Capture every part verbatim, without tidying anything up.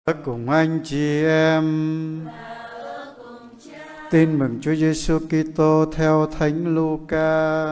Cùng anh chị em tin mừng Chúa Giêsu Kitô theo Thánh Luca.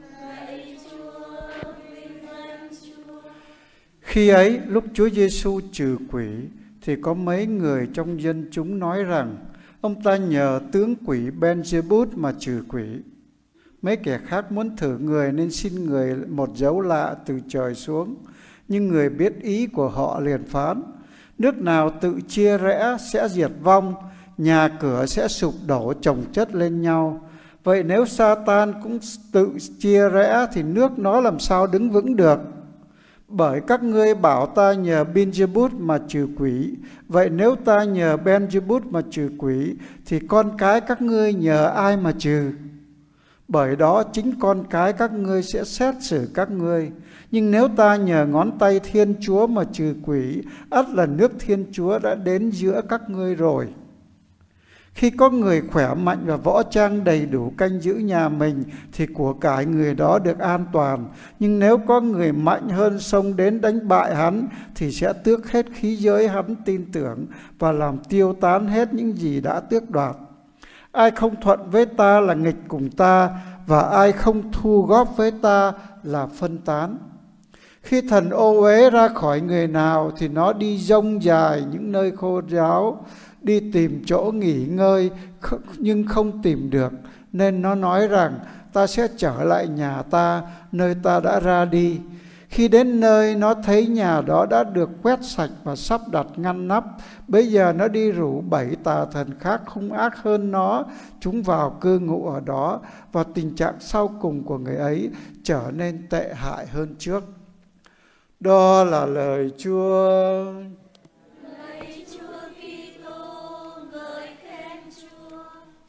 Khi ấy, lúc Chúa Giêsu trừ quỷ, thì có mấy người trong dân chúng nói rằng ông ta nhờ tướng quỷ Beelzebub mà trừ quỷ. Mấy kẻ khác muốn thử người nên xin người một dấu lạ từ trời xuống, nhưng người biết ý của họ liền phán: nước nào tự chia rẽ sẽ diệt vong, nhà cửa sẽ sụp đổ chồng chất lên nhau. Vậy nếu Sa-tan cũng tự chia rẽ thì nước nó làm sao đứng vững được? Bởi các ngươi bảo ta nhờ Beelzebub mà trừ quỷ. Vậy nếu ta nhờ Beelzebub mà trừ quỷ, thì con cái các ngươi nhờ ai mà trừ? Bởi đó chính con cái các ngươi sẽ xét xử các ngươi. Nhưng nếu ta nhờ ngón tay Thiên Chúa mà trừ quỷ, ắt là nước Thiên Chúa đã đến giữa các ngươi rồi. Khi có người khỏe mạnh và võ trang đầy đủ canh giữ nhà mình, thì của cải người đó được an toàn. Nhưng nếu có người mạnh hơn xông đến đánh bại hắn, thì sẽ tước hết khí giới hắn tin tưởng và làm tiêu tán hết những gì đã tước đoạt. Ai không thuận với ta là nghịch cùng ta, và ai không thu góp với ta là phân tán. Khi thần ô uế ra khỏi người nào, thì nó đi rông dài những nơi khô ráo, đi tìm chỗ nghỉ ngơi nhưng không tìm được, nên nó nói rằng ta sẽ trở lại nhà ta, nơi ta đã ra đi. Khi đến nơi, nó thấy nhà đó đã được quét sạch và sắp đặt ngăn nắp. Bây giờ nó đi rủ bảy tà thần khác hung ác hơn nó, chúng vào cư ngụ ở đó, và tình trạng sau cùng của người ấy trở nên tệ hại hơn trước. Đó là lời Chúa. Lạy Chúa Kitô, ngợi khen Chúa.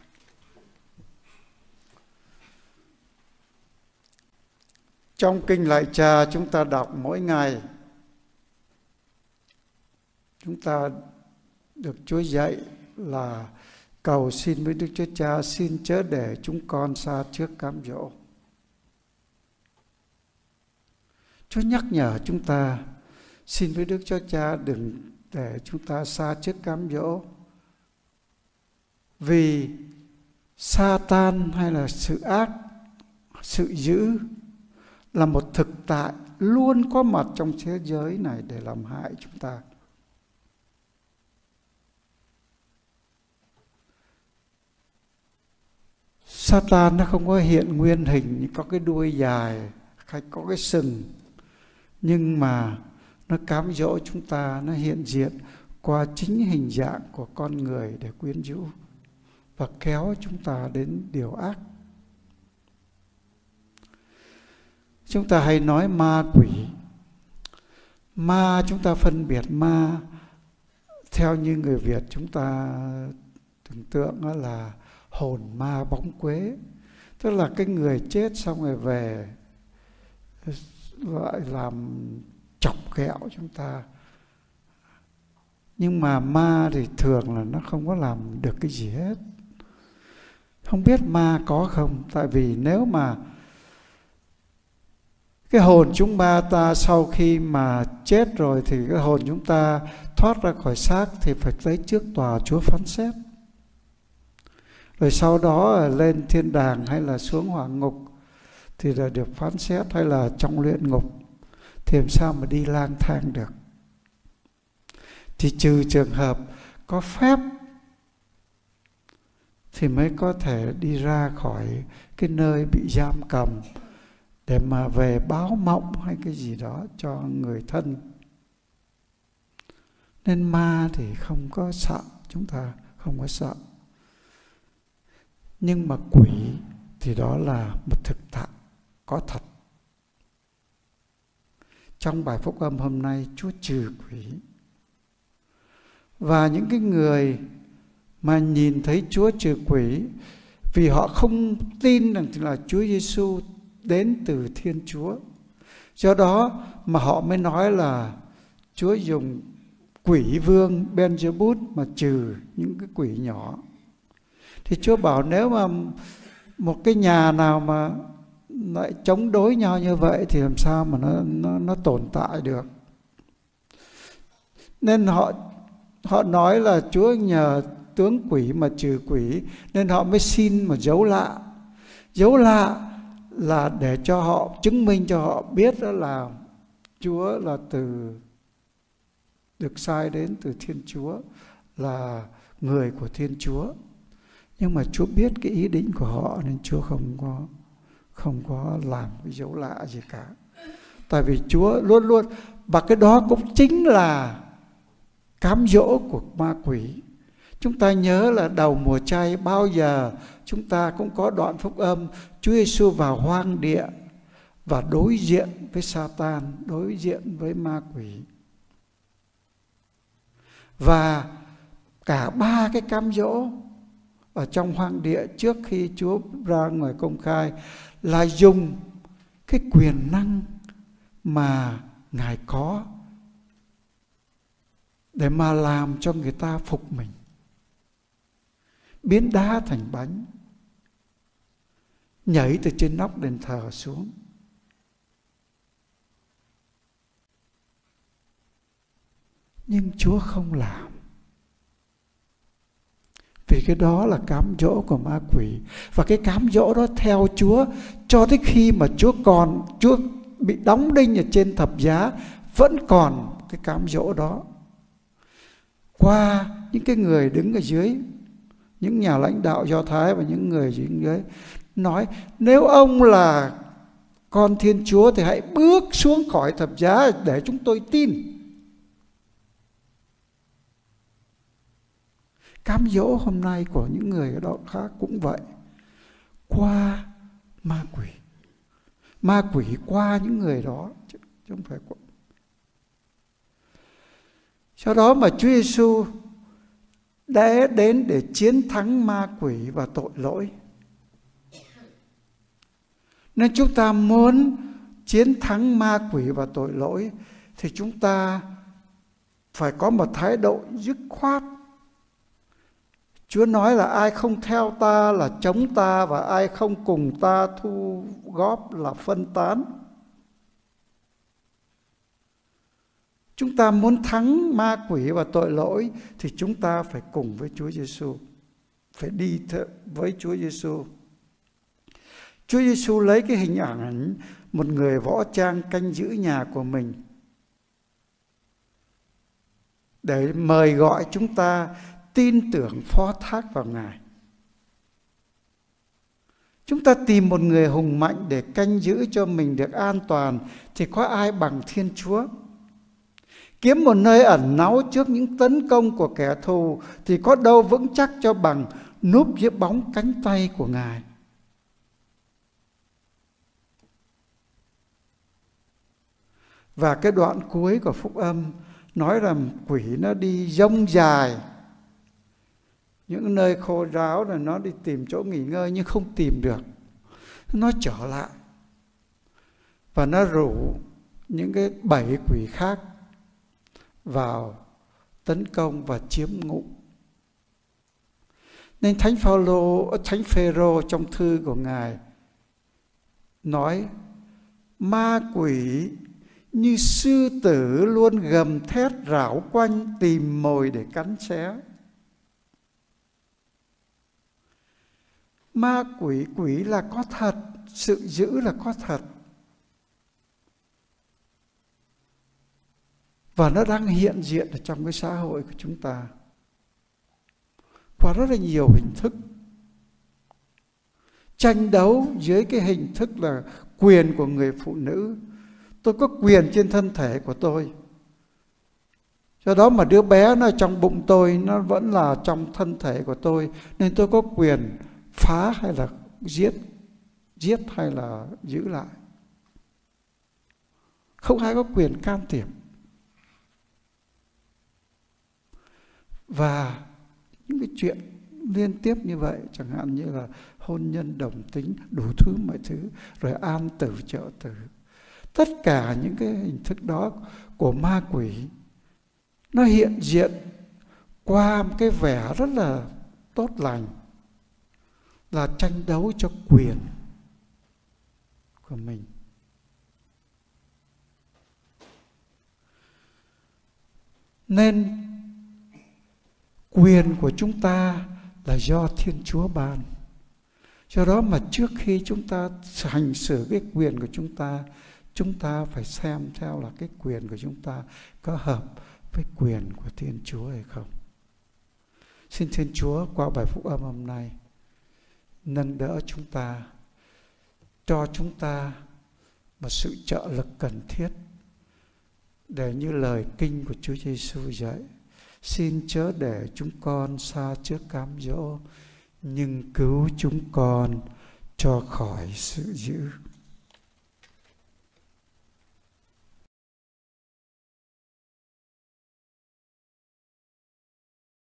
Trong kinh Lạy Cha chúng ta đọc mỗi ngày, chúng ta được Chúa dạy là cầu xin với Đức Chúa Cha, xin chớ để chúng con xa trước cám dỗ. Chúa nhắc nhở chúng ta xin với Đức Chúa Cha đừng để chúng ta xa trước cám dỗ. Vì Sa-tan hay là sự ác, sự dữ là một thực tại luôn có mặt trong thế giới này để làm hại chúng ta. Sa-tan nó không có hiện nguyên hình, có cái đuôi dài hay có cái sừng, nhưng mà nó cám dỗ chúng ta, nó hiện diện qua chính hình dạng của con người để quyến rũ và kéo chúng ta đến điều ác. Chúng ta hay nói ma quỷ. Ma, chúng ta phân biệt ma theo như người Việt chúng ta tưởng tượng là hồn ma bóng quế, tức là cái người chết xong rồi về lại làm chọc ghẹo chúng ta. Nhưng mà ma thì thường là nó không có làm được cái gì hết. Không biết ma có không? Tại vì nếu mà cái hồn chúng ta sau khi mà chết rồi thì cái hồn chúng ta thoát ra khỏi xác thì phải tới trước tòa Chúa phán xét. Rồi sau đó lên thiên đàng hay là xuống hỏa ngục thì là được phán xét, hay là trong luyện ngục thì làm sao mà đi lang thang được. Thì trừ trường hợp có phép thì mới có thể đi ra khỏi cái nơi bị giam cầm để mà về báo mộng hay cái gì đó cho người thân. Nên ma thì không có sợ, chúng ta không có sợ. Nhưng mà quỷ thì đó là một thực tại có thật. Trong bài phúc âm hôm nay, Chúa trừ quỷ. Và những cái người mà nhìn thấy Chúa trừ quỷ, vì họ không tin rằng là Chúa Giêsu đến từ Thiên Chúa, do đó mà họ mới nói là Chúa dùng quỷ vương Beelzebub mà trừ những cái quỷ nhỏ. Thì Chúa bảo nếu mà một cái nhà nào mà lại chống đối nhau như vậy thì làm sao mà nó, nó, nó tồn tại được. Nên họ họ nói là Chúa nhờ tướng quỷ mà trừ quỷ, nên họ mới xin một dấu lạ. Dấu lạ là để cho họ chứng minh cho họ biết đó là Chúa là từ được sai đến từ Thiên Chúa, là người của Thiên Chúa. Nhưng mà Chúa biết cái ý định của họ nên Chúa không có không có làm cái dấu lạ gì cả. Tại vì Chúa luôn luôn, và cái đó cũng chính là cám dỗ của ma quỷ. Chúng ta nhớ là đầu mùa chay bao giờ chúng ta cũng có đoạn phúc âm Chúa Giêsu vào hoang địa và đối diện với Sa-tan, đối diện với ma quỷ. Và cả ba cái cám dỗ ở trong hoang địa trước khi Chúa ra ngoài công khai là dùng cái quyền năng mà Ngài có để mà làm cho người ta phục mình, biến đá thành bánh, nhảy từ trên nóc đền thờ xuống. Nhưng Chúa không làm, vì cái đó là cám dỗ của ma quỷ. Và cái cám dỗ đó theo Chúa cho tới khi mà Chúa còn Chúa bị đóng đinh ở trên thập giá, vẫn còn cái cám dỗ đó. Qua những cái người đứng ở dưới, những nhà lãnh đạo Do Thái và những người dưới nói, nếu ông là con Thiên Chúa thì hãy bước xuống khỏi thập giá để chúng tôi tin. Cám dỗ hôm nay của những người ở đó khác cũng vậy, qua ma quỷ. Ma quỷ qua những người đó, chứ không phải qua. Sau đó mà Chúa Giêsu đã đến để chiến thắng ma quỷ và tội lỗi. Nên chúng ta muốn chiến thắng ma quỷ và tội lỗi thì chúng ta phải có một thái độ dứt khoát. Chúa nói là ai không theo ta là chống ta, và ai không cùng ta thu góp là phân tán. Chúng ta muốn thắng ma quỷ và tội lỗi thì chúng ta phải cùng với Chúa Giêsu, phải đi với Chúa Giêsu. Chúa Giêsu lấy cái hình ảnh một người võ trang canh giữ nhà của mình để mời gọi chúng ta tin tưởng phó thác vào Ngài. Chúng ta tìm một người hùng mạnh để canh giữ cho mình được an toàn thì có ai bằng Thiên Chúa? Kiếm một nơi ẩn náu trước những tấn công của kẻ thù thì có đâu vững chắc cho bằng núp dưới bóng cánh tay của Ngài. Và cái đoạn cuối của phúc âm nói rằng quỷ nó đi dông dài những nơi khô ráo, rồi nó đi tìm chỗ nghỉ ngơi nhưng không tìm được. Nó trở lại và nó rủ những cái bảy quỷ khác vào tấn công và chiếm ngụ. Nên Thánh Phaolô, Thánh Phêrô trong thư của Ngài nói, ma quỷ như sư tử luôn gầm thét rảo quanh tìm mồi để cắn xé. Ma quỷ, quỷ là có thật, sự dữ là có thật. Và nó đang hiện diện ở trong cái xã hội của chúng ta qua rất là nhiều hình thức. Tranh đấu dưới cái hình thức là quyền của người phụ nữ. Tôi có quyền trên thân thể của tôi. Do đó mà đứa bé nó trong bụng tôi, nó vẫn là trong thân thể của tôi, nên tôi có quyền phá hay là giết, giết hay là giữ lại. Không ai có quyền can thiệp. Và những cái chuyện liên tiếp như vậy, chẳng hạn như là hôn nhân đồng tính, đủ thứ mọi thứ, rồi an tử trợ tử. Tất cả những cái hình thức đó của ma quỷ nó hiện diện qua một cái vẻ rất là tốt lành, là tranh đấu cho quyền của mình. Nên Quyền của chúng ta là do Thiên Chúa ban. Do đó mà trước khi chúng ta hành xử cái quyền của chúng ta, chúng ta phải xem theo là cái quyền của chúng ta có hợp với quyền của Thiên Chúa hay không. Xin Thiên Chúa qua bài phúc âm hôm nay nâng đỡ chúng ta, cho chúng ta một sự trợ lực cần thiết để như lời kinh của Chúa Giêsu dạy: xin chớ để chúng con xa trước cám dỗ, nhưng cứu chúng con cho khỏi sự dữ.